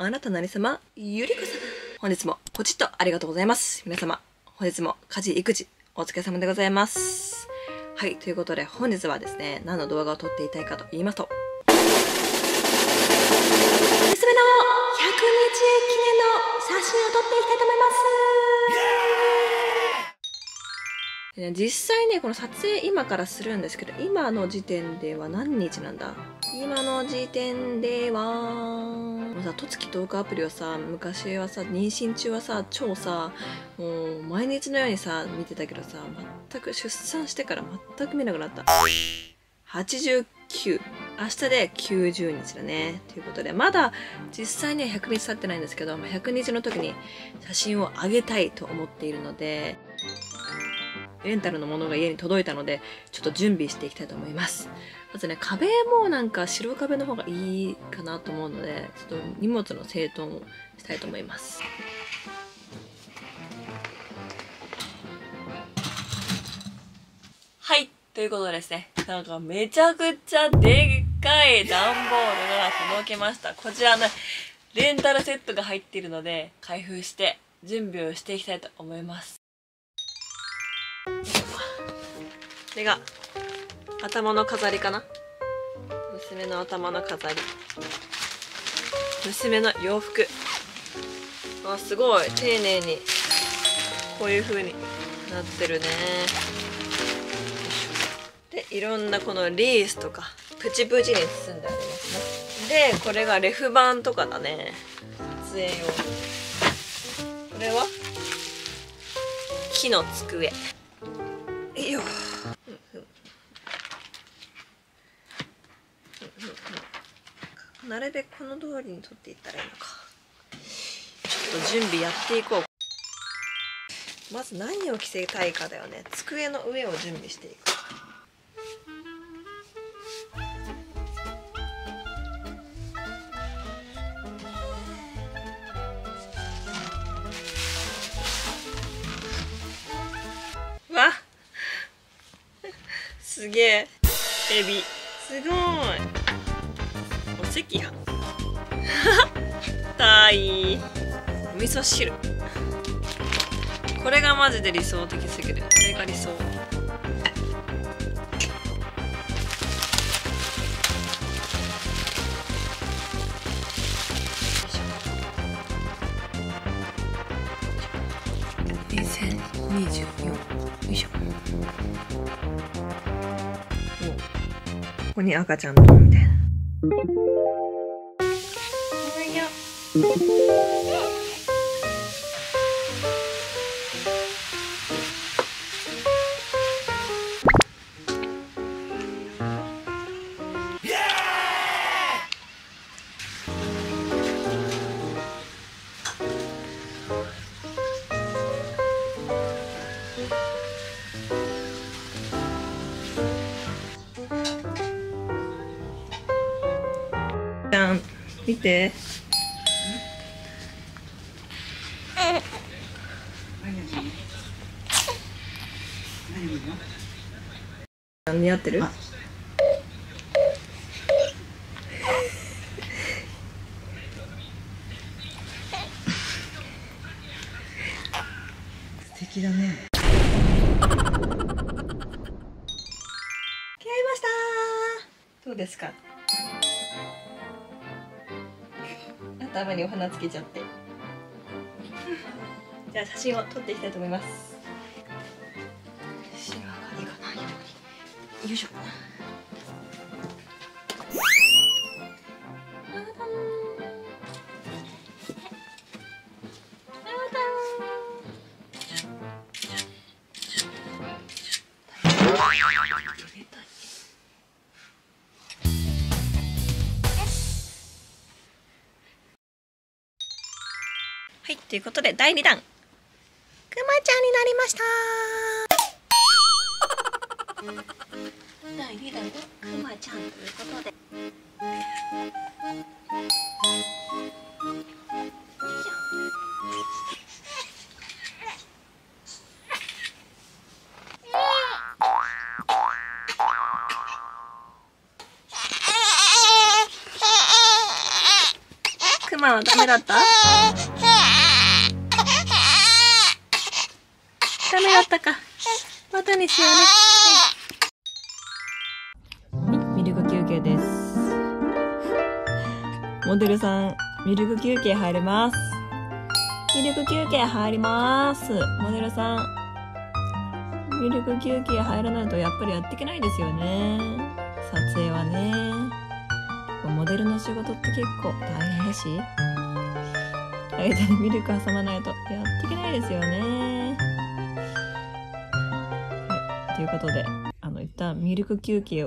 あなた何様ゆりこ様。本日もポチッとありがとうございます。皆様、本日も家事育児お疲れ様でございます。はい、ということで本日はですね、何の動画を撮っていたいかと言いますと、娘の100日記念の写真を撮っていきたいと思います。実際ね、この撮影今からするんですけど、今の時点では何日なんだ？今の時点では、もうさ、とつきトークアプリをさ、昔はさ、妊娠中はさ、超さ、もう毎日のようにさ、見てたけどさ、全く出産してから全く見なくなった。89。明日で90日だね。ということで、まだ実際には100日経ってないんですけど、100日の時に写真をあげたいと思っているので、レンタルのものが家に届いたので、ちょっと準備していきたいと思います。まずね、壁もなんか白壁の方がいいかなと思うので、ちょっと荷物の整頓をしたいと思います。はい、ということでですね、なんかめちゃくちゃでっかい段ボールが届きました。こちらのレンタルセットが入っているので、開封して準備をしていきたいと思います。これが頭の飾りかな。娘の頭の飾り、娘の洋服。あ、すごい丁寧にこういう風になってるね。で、いろんなこのリースとかプチプチに包んでありますね。で、これがレフ板とかだね、撮影用。これは木の机。いいよ。なるべくこの通りに撮っていったらいいのか。ちょっと準備やっていこう。まず何を着せたいかだよね。机の上を準備していく。わっすげえ。エビすごい。お赤飯たい。お味噌汁。これがマジで理想的すぎる。これが理想。2024。よいしょ。ここに赤ちゃんとみたいな。じゃん、見て。似合ってる？素敵だね。決めました。どうですか？頭にお花つけちゃって。じゃあ写真を撮っていきたいと思います。シワがいかないように。よいしょ。はい、ということで第2弾、くまちゃんになりました。第2弾のくまちゃんということで。くまさんはダメだった？ダメだったか。またにしようね。はい、ミルク休憩です。モデルさん、ミルク休憩入ります。ミルク休憩入ります。モデルさん、ミルク休憩入らないとやっぱりやっていけないですよね。撮影はね。モデルの仕事って結構大変だし、間にミルク挟まないとやっていけないですよね。はい、ということで、一旦ミルク休憩を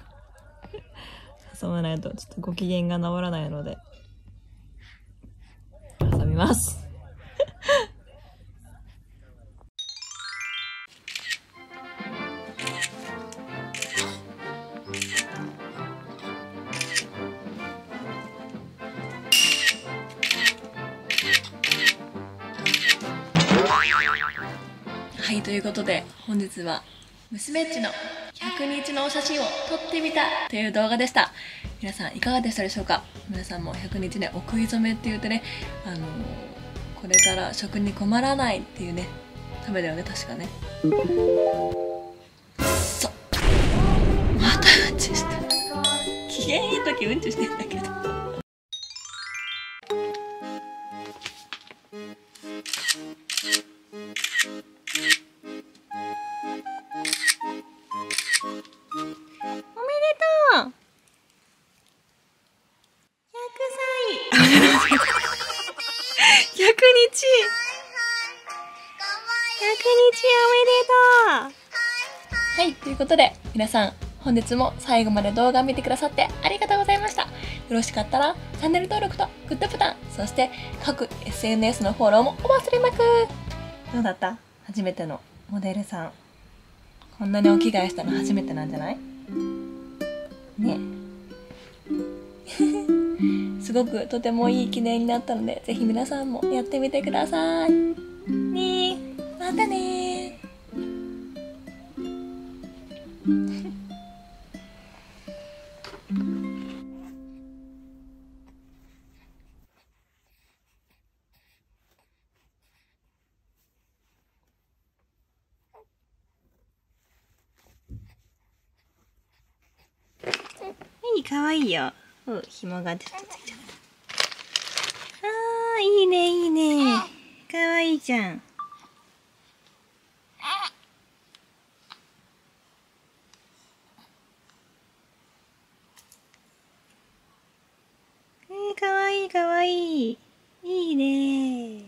挟まないとちょっとご機嫌が治らないので、挟みます。はい、ということで本日は娘っちの100日のお写真を撮ってみたという動画でした。皆さんいかがでしたでしょうか。皆さんも100日ね、お食い初めって言うてね、これから食に困らないっていうね、ためだよね、確かね。そう、またうんちした。機嫌いい時うんちしてんだけど。100日おめでとう。はい、ということで皆さん本日も最後まで動画を見てくださってありがとうございました。よろしかったらチャンネル登録とグッドボタン、そして各 SNS のフォローもお忘れなく。どうだった？初めてのモデルさん。こんなにお着替えしたの初めてなんじゃない？ね。すごくとてもいい記念になったので、ぜひ皆さんもやってみてください。ねえ、またねはい、かわいいよ。紐がちょっとついちゃった。いいね、いいね。かわいいじゃん。かわいいかわいい。いいね。